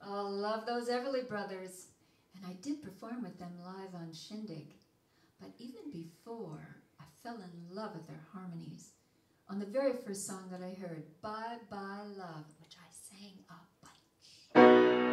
Oh, love those Everly Brothers. And I did perform with them live on Shindig. But even before, I fell in love with their harmonies. On the very first song that I heard, Bye Bye Love, which I sang a bunch.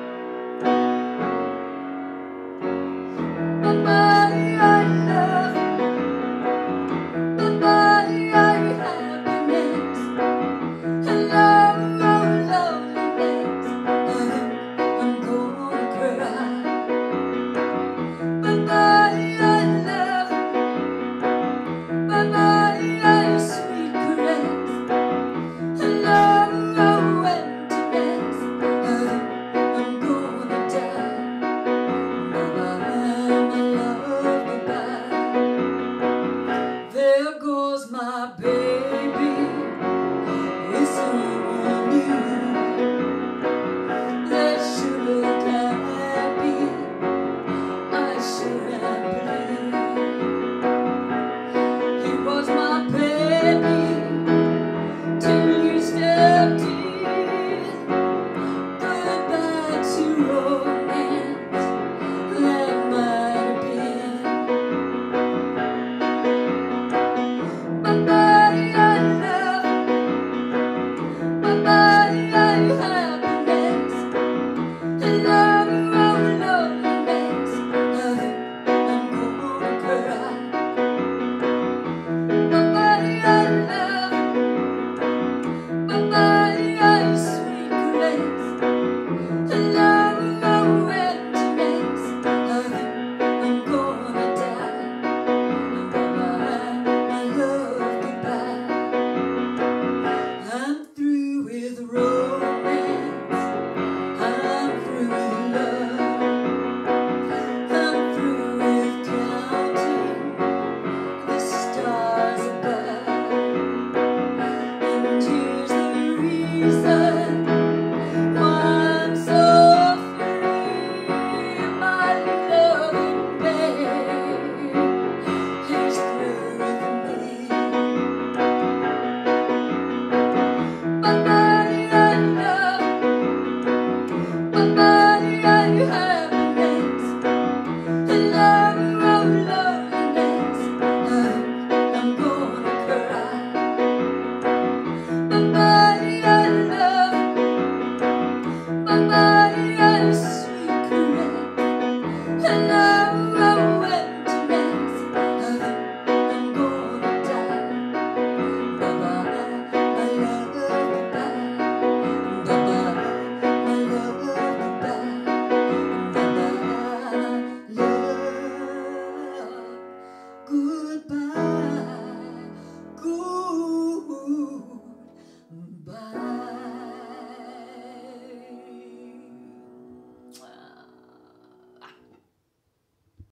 Bye bye, I love. Bye bye, I happiness. Hello, loneliness. I'm gonna cry. Bye bye, I love. Bye bye, I sweet caress. Hello, emptiness. I'm gonna die. Bye bye, my love, goodbye. There goes my baby with someone new. They sure look happy. I sure am blue. He was my baby till you stepped in. Goodbye to romance that might have been. Bye bye, I love. Bye bye, I happiness. Hello, loneliness. I'm gonna cry. Bye bye, I love. Bye bye, I sweet grace. Hello, emptiness. I'm gonna die. Bye bye, my love, goodbye. I'm through with romance. I'm through with love. I'm through with counting the stars above. And here's the reason why I'm so free. My loving babe is through with me. Bye bye, I love. Bye bye, I happiness. Hello, loneliness. I'm gonna cry. Bye bye, I love. Bye bye.